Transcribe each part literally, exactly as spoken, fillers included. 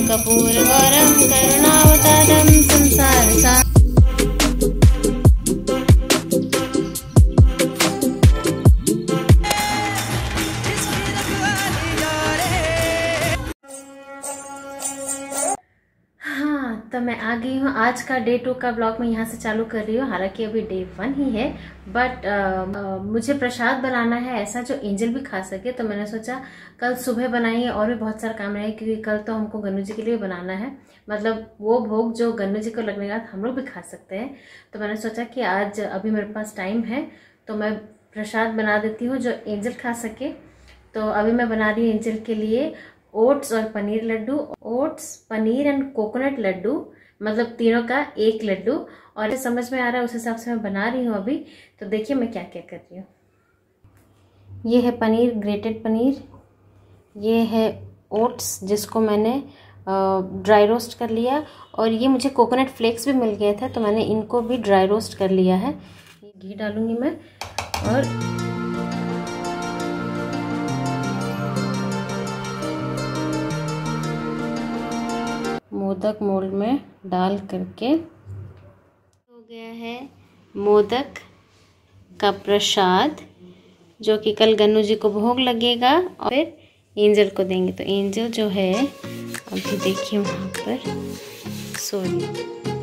कर्पूर गौरम करुणावतारम संसार सा। तो मैं आ गई हूँ। आज का डे टू का ब्लॉग मैं यहाँ से चालू कर रही हूँ। हालांकि अभी डे वन ही है, बट मुझे प्रसाद बनाना है ऐसा जो एंजल भी खा सके। तो मैंने सोचा कल सुबह बनाएंगे, और भी बहुत सारा काम रहेगा क्योंकि कल तो हमको गन्नू जी के लिए बनाना है। मतलब वो भोग जो गन्नू जी को लगने के बाद हम लोग भी खा सकते हैं। तो मैंने सोचा कि आज अभी मेरे पास टाइम है तो मैं प्रसाद बना देती हूँ जो एंजल खा सके। तो अभी मैं बना रही हूँ एंजल के लिए ओट्स और paneer laddu. Oats, paneer and coconut laddu, मतलब तीनों का एक लड्डू। और समझ में आ रहा है उस हिसाब से मैं बना रही हूँ अभी। तो देखिए मैं क्या क्या कर रही हूँ। ये है पनीर, ग्रेटेड पनीर। ये है ओट्स जिसको मैंने ड्राई रोस्ट कर लिया, और ये मुझे कोकोनट फ्लेक्स भी मिल गए थे तो मैंने इनको भी ड्राई रोस्ट कर लिया है। ये घी डालूंगी मैं, और मोदक मोल्ड में डाल करके हो गया है मोदक का प्रसाद, जो कि कल गन्नू जी को भोग लगेगा और फिर एंजल को देंगे। तो एंजल जो है अभी देखिए वहाँ पर सो रही।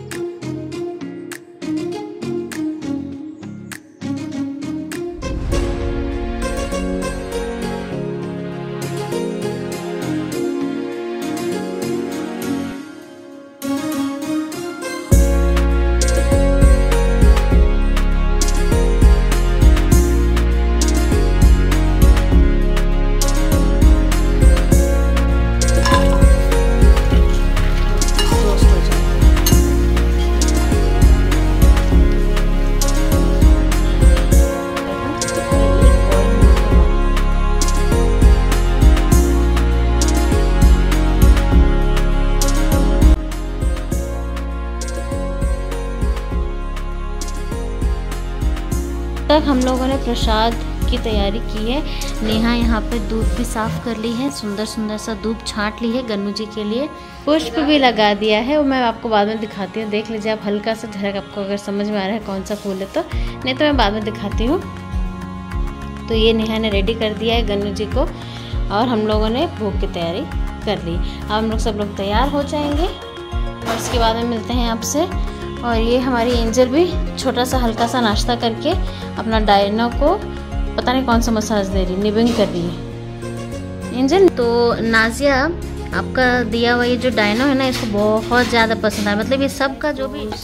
तक हम लोगों ने प्रसाद की तैयारी की है। नेहा यहाँ पे दूध भी साफ कर ली है, सुंदर सुंदर सा दूध छांट ली है गन्नू जी के लिए। पुष्प भी लगा दिया है, वो मैं आपको बाद में दिखाती हूँ। देख लीजिए आप हल्का सा झलक, आपको अगर समझ में आ रहा है कौन सा फूल है तो, नहीं तो मैं बाद में दिखाती हूँ। तो ये नेहा ने रेडी कर दिया है गन्नू जी को, और हम लोगों ने भोग की तैयारी कर ली। अब हम लोग सब लोग तैयार हो जाएंगे और उसके बाद में मिलते हैं आपसे। और ये हमारी एंजल भी छोटा सा हल्का सा नाश्ता करके अपना डायनो को पता नहीं कौन सा मसाज दे रही, निबिंग कर रही है एंजल। तो नाजिया आपका दिया हुआ ये जो डायनो है ना, इसको बहुत ज़्यादा पसंद है। मतलब ये सब का जो भी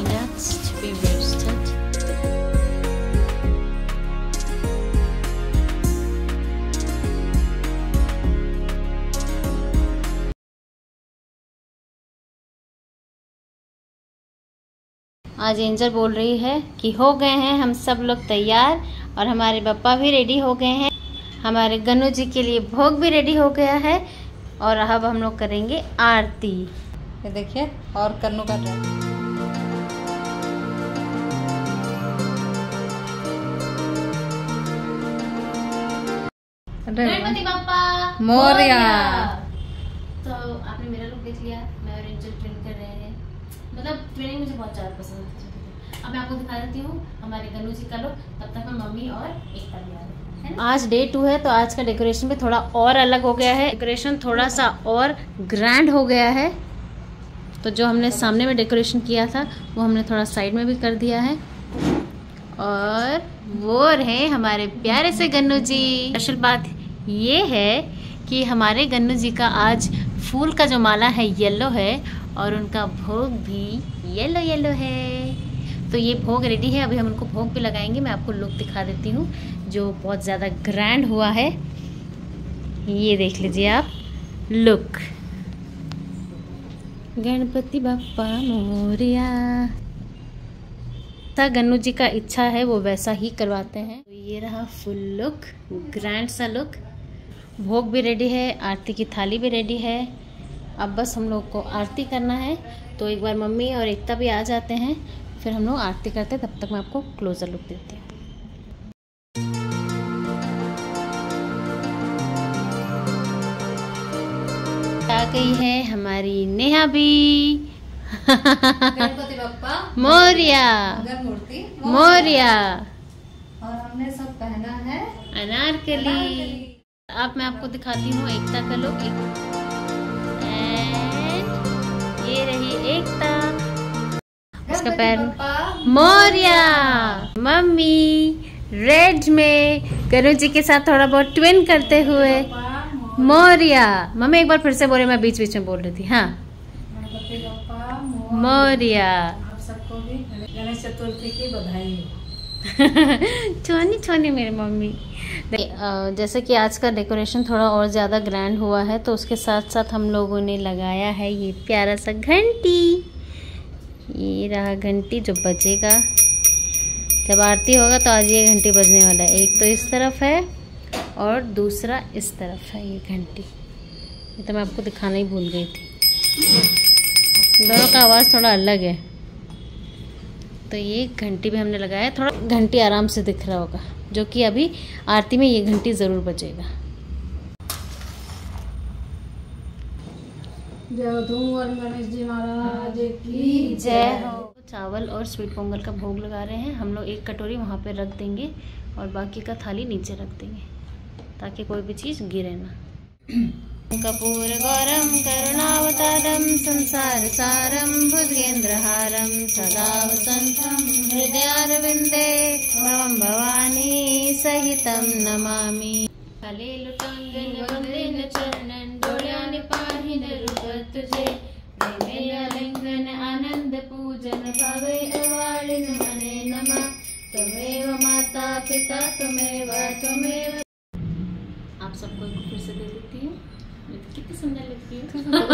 आज एंजल बोल रही है कि हो गए हैं हम सब लोग तैयार, और हमारे पापा भी रेडी हो गए हैं, हमारे गन्नू जी के लिए भोग भी रेडी हो गया है, और अब हम लोग करेंगे आरती। ये देखिए, और कन्नू का ड्रेस। गणपति बप्पा मोरया। तो आपने मेरा लुक देख लिया, मैं और एंजल ट्रेन कर रहे हैं। मतलब ट्रेनिंग मुझे बहुत ज़्यादा पसंद है। अब मैं आपको दिखा देती हूँ हमारे गन्नू जी का लुक, तब तक मैं मम्मी और एकता भी आ रही है। आज डे टू है तो आज का डेकोरेशन भी थोड़ा और अलग हो गया है। डेकोरेशन थोड़ा सा और ग्रैंड हो गया है। तो जो हमने सामने में डेकोरेशन किया था वो हमने थोड़ा साइड में भी कर दिया है। और वो रहे हमारे प्यारे से गन्नू जी। स्पेशल बात ये है कि हमारे गन्नू जी का आज फूल का जो माला है येलो है, और उनका भोग भी येलो येलो है। तो ये भोग रेडी है, अभी हम उनको भोग भी लगाएंगे। मैं आपको लुक दिखा देती हूँ जो बहुत ज़्यादा ग्रैंड हुआ है। ये देख लीजिए आप लुक। गणपति बप्पा मोरया। गन्नू जी का इच्छा है वो वैसा ही करवाते हैं। तो ये रहा फुल लुक, ग्रैंड सा लुक। भोग भी रेडी है, आरती की थाली भी रेडी है। अब बस हम लोग को आरती करना है। तो एक बार मम्मी और एकता भी आ जाते हैं, फिर हम लोग आरती करते हैं। तब तक मैं आपको क्लोजर लुक देती हूँ। आ गई है हमारी हमारी नेहा भी गणपति बप्पा मोरिया मूर्ति मोरिया। और हमने सब पहना है अनारकली। अब मैं आपको दिखाती हूँ एकता का लुक। ये रही एकता, उसका पैर मोरिया। मम्मी रेड में गनु जी के साथ थोड़ा बहुत ट्विन करते हुए मोरिया। मम्मी एक बार फिर से बोले, मैं बीच बीच में बोल रही थी। हाँ मोरिया। आप सबको भी गणेश चतुर्थी की बधाई हो। छोनी छोनी मेरी मम्मी। जैसे कि आज का डेकोरेशन थोड़ा और ज़्यादा ग्रैंड हुआ है, तो उसके साथ साथ हम लोगों ने लगाया है ये प्यारा सा घंटी। ये रहा घंटी जो बजेगा जब आरती होगा, तो आज ये घंटी बजने वाला है। एक तो इस तरफ है और दूसरा इस तरफ है ये घंटी। ये तो मैं आपको दिखाना ही भूल गई थी। दोनों का आवाज़ थोड़ा अलग है। तो ये घंटी भी हमने लगाया है। थोड़ा घंटी आराम से दिख रहा होगा, जो कि अभी आरती में ये घंटी ज़रूर बजेगा। जय धूम गणेश जी महाराज की जय हो। चावल और स्वीट पोंगल का भोग लगा रहे हैं हम लोग। एक कटोरी वहाँ पे रख देंगे और बाकी का थाली नीचे रख देंगे, ताकि कोई भी चीज़ गिरे ना। कपूर गौरम करुणावतारम संसार सारम भुजगेंद्रहारम सदा वसंतम हृदयारविंदे भवम भवानी सहितम नमामि। कलेलुटांगन वंदेन चरणन डोळ्यानि पाहिन रूप तुझे। प्रेमेलिंगन आनंद पूजन भावे अवाळिन मने नमः। त्वमेव माता पिता त्वमेव त्वमेव। आप सबको फिर से दे देती हूँ। कितनी सुंदर लगती है।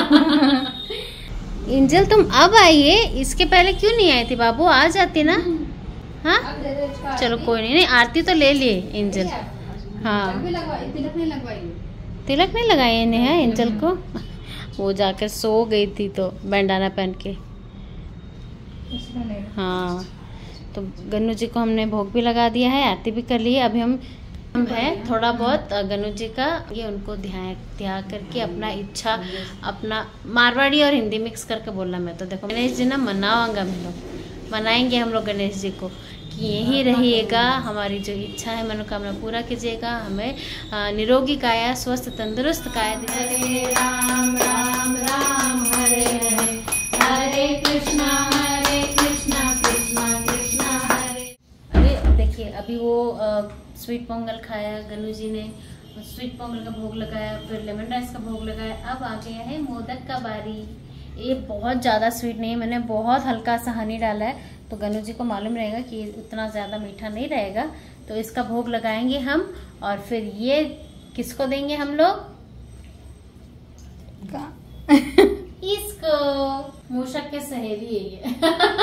एंजल तुम अब आइए, इसके पहले क्यों नहीं आई थी बाबू? आ जाती ना। हाँ चलो कोई नहीं, नहीं आरती तो ले लिए एंजल। हाँ तिलक नहीं लगवाई तिलक नहीं लगाई नेहा एंजल को। वो जाकर सो गई थी तो बैंडाना पहन के। हाँ तो गन्नू जी को हमने भोग भी लगा दिया है, आरती भी कर ली है। अभी हम हम है थोड़ा बहुत गन्नू जी का ये उनको ध्यान ध्यान करके अपना इच्छा अपना मारवाड़ी और हिंदी मिक्स करके बोलना। मैं तो देखो गणेश जी ना मनावांगा, हम लोग मनाएंगे हम लोग गणेश जी को कि यही रहिएगा, हमारी जो इच्छा है मनोकामना पूरा कीजिएगा, हमें निरोगी काया स्वस्थ तंदुरुस्त काया दीजिए। राम राम राम हरे हरे हरे कृष्णा हरे कृष्णा कृष्णा कृष्णा हरे। अरे देखिए अभी वो आ, स्वीट पोंगल खाया गन्नू जी ने, स्वीट पोंगल का भोग लगाया, फिर लेमन राइस का भोग लगाया। अब आ गया है मोदक का बारी। ये बहुत ज़्यादा स्वीट नहीं है, मैंने बहुत हल्का सा हनी डाला है, तो गन्नू जी को मालूम रहेगा कि उतना ज़्यादा मीठा नहीं रहेगा। तो इसका भोग लगाएंगे हम, और फिर ये किसको देंगे हम लोग? इसको। मूषक के सहेली है ये।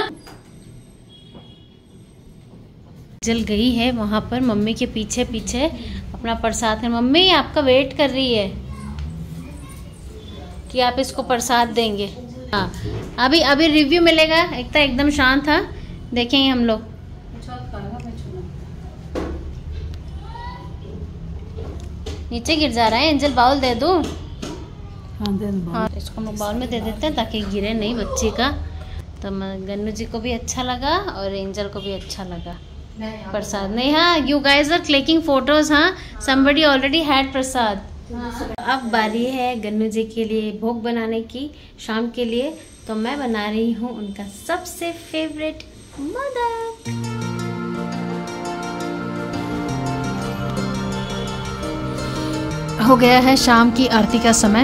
जल गई है वहां पर मम्मी के पीछे पीछे अपना प्रसाद है। मम्मी आपका वेट कर रही है कि आप इसको प्रसाद देंगे। हाँ अभी अभी रिव्यू मिलेगा। एक तो एकदम शांत था, देखेंगे हम लोग। नीचे गिर जा रहा है एंजल, बाउल दे दूं? हाँ दे दो। हाँ इसको हम बाउल में दे देते हैं ताकि गिरे नहीं बच्ची का। तो गन्नू जी को भी अच्छा लगा और एंजल को भी अच्छा लगा प्रसाद। नहीं हाँ you guys are clicking photos. हाँ somebody already had प्रसाद। अब बारी है गन्नू जी के लिए भोग बनाने की शाम के लिए। तो मैं बना रही हूँ उनका सबसे फेवरेट मोदक। हो गया है शाम की आरती का समय।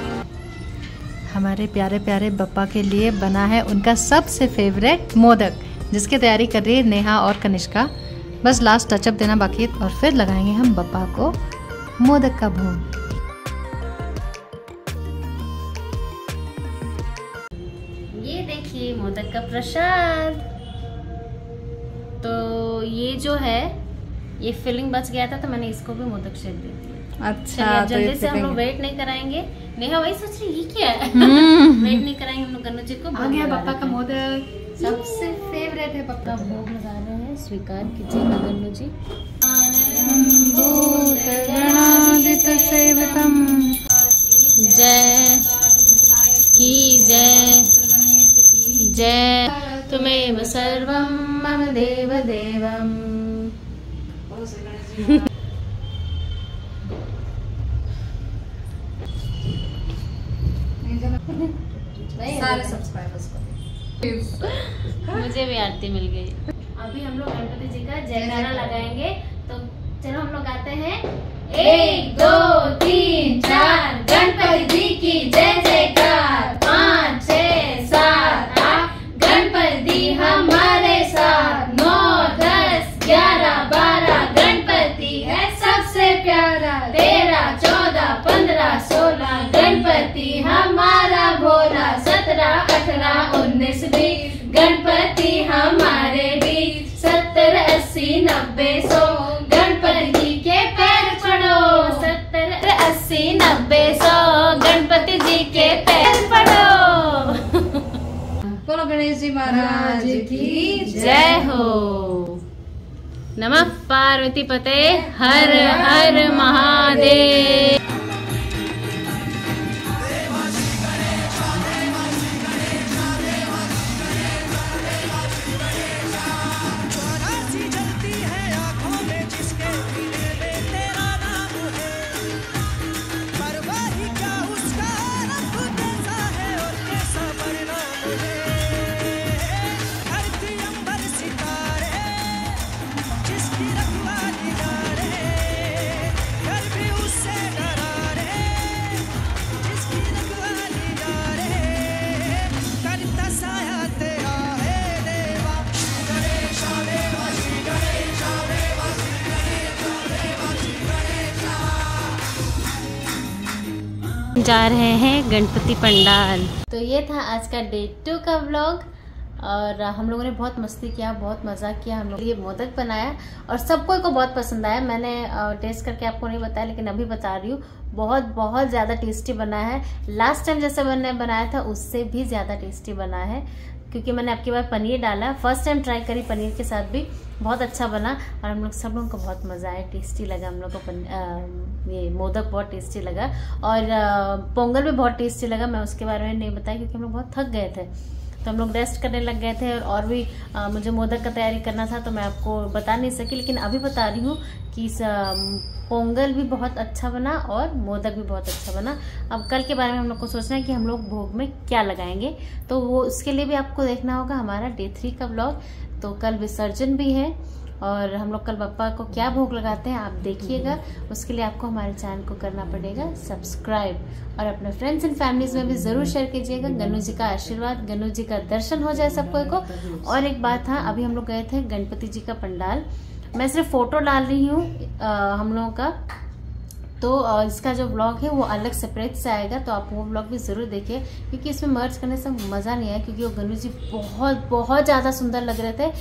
हमारे प्यारे प्यारे बप्पा के लिए बना है उनका सबसे फेवरेट मोदक, जिसकी तैयारी कर रही है नेहा और कनिष्का। बस लास्ट टचअप देना बाकी है और फिर लगाएंगे हम बप्पा को मोदक का भोग। ये देखिए मोदक का प्रसाद। तो ये जो है ये फिलिंग बच गया था, तो मैंने इसको भी मोदक शेप दे दिया। अच्छा तो जल्दी से हम लोग वेट नहीं कराएंगे। नेहा वही सोच रही ये क्या है। वेट नहीं कराएंगे हम लोग गन्नू जी को। आ गया बप्पा का मोदक, सबसे फेवरेट है बप्पा। भोग लगा रहे हैं, स्वीकार कीजिएगा गन्नू जी। गणादित सेवकम जय की सारे सब्सक्राइबर्स को। मुझे भी आरती मिल गई। अभी हम लोग गणपति जी का जयकारा लगाएंगे, तो चलो हम लोग आते हैं। एक दो तीन चार, गणपति जी की जय जयकार। पाँच छः सात आठ, गणपति हमारे साथ। नौ दस ग्यारह बारह, गणपति है सबसे प्यारा। तेरह चौदह पंद्रह सोलह, गणपति हमारा भोला। सत्रह अठारह उन्नीस बीस, गणपति हमारे बीच। सत्तर अस्सी नब्बे सौ, गणपति के पैर पड़ो। सत्तर अस्सी नब्बे सौ, गणपति जी के पैर पड़ो। बोलो गणेश जी महाराज की जय हो। नमः पार्वती पते, हर हर महादेव। जा रहे हैं गणपति पंडाल। तो ये था आज का डे टू का व्लॉग, और हम लोगों ने बहुत मस्ती किया, बहुत मजा किया। हम लोग ये मोदक बनाया और सबको को बहुत पसंद आया। मैंने टेस्ट करके आपको नहीं बताया, लेकिन अभी बता रही हूँ, बहुत बहुत ज़्यादा टेस्टी बना है। लास्ट टाइम जैसे मैंने बनाया था उससे भी ज़्यादा टेस्टी बना है, क्योंकि मैंने आपकी बार पनीर डाला। फर्स्ट टाइम ट्राई करी पनीर के साथ भी, बहुत अच्छा बना। और हम लोग सब लोगों को बहुत मज़ा आया, टेस्टी लगा हम लोग को। ये मोदक बहुत टेस्टी लगा और पोंगल भी बहुत टेस्टी लगा। मैं उसके बारे में नहीं बताया क्योंकि हम लोग बहुत थक गए थे, तो हम लोग रेस्ट करने लग गए थे। और भी आ, मुझे मोदक का तैयारी करना था, तो मैं आपको बता नहीं सकी, लेकिन अभी बता रही हूँ कि पोंगल भी बहुत अच्छा बना और मोदक भी बहुत अच्छा बना। अब कल के बारे में हम लोग को सोचना है कि हम लोग भोग में क्या लगाएंगे, तो वो उसके लिए भी आपको देखना होगा हमारा डे थ्री का व्लॉग। तो कल विसर्जन भी है और हम लोग कल बप्पा को क्या भोग लगाते हैं आप देखिएगा। उसके लिए आपको हमारे चैनल को करना पड़ेगा सब्सक्राइब, और अपने फ्रेंड्स एंड फैमिलीज में भी जरूर शेयर कीजिएगा। गन्नू जी का आशीर्वाद, गन्नू जी का दर्शन हो जाए सबको को। और एक बात था, अभी हम लोग गए थे गणपति जी का पंडाल। मैं सिर्फ फोटो डाल रही हूँ हम लोगों का, तो इसका जो ब्लॉग है वो अलग सेपरेट से आएगा, तो आप वो ब्लॉग भी ज़रूर देखिए, क्योंकि इसमें मर्ज करने से मज़ा नहीं आया। क्योंकि वो गन्नू जी बहुत बहुत ज़्यादा सुंदर लग रहे थे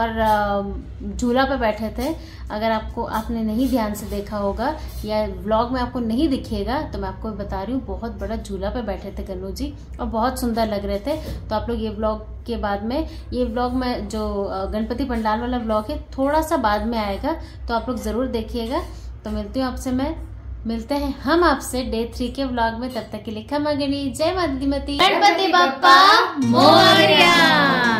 और झूला पे बैठे थे। अगर आपको आपने नहीं ध्यान से देखा होगा या व्लॉग में आपको नहीं दिखेगा, तो मैं आपको बता रही हूँ, बहुत बड़ा झूला पे बैठे थे गन्नू जी और बहुत सुंदर लग रहे थे। तो आप लोग ये ब्लॉग के बाद में, ये व्लॉग में जो गणपति पंडाल वाला व्लॉग है थोड़ा सा बाद में आएगा, तो आप लोग ज़रूर देखिएगा। तो मिलती हूँ आपसे, मैं मिलते हैं हम आपसे डे थ्री के व्लॉग में। तब तक के लिए खमा गणी, जय माता दी, गणपति बप्पा मोरया।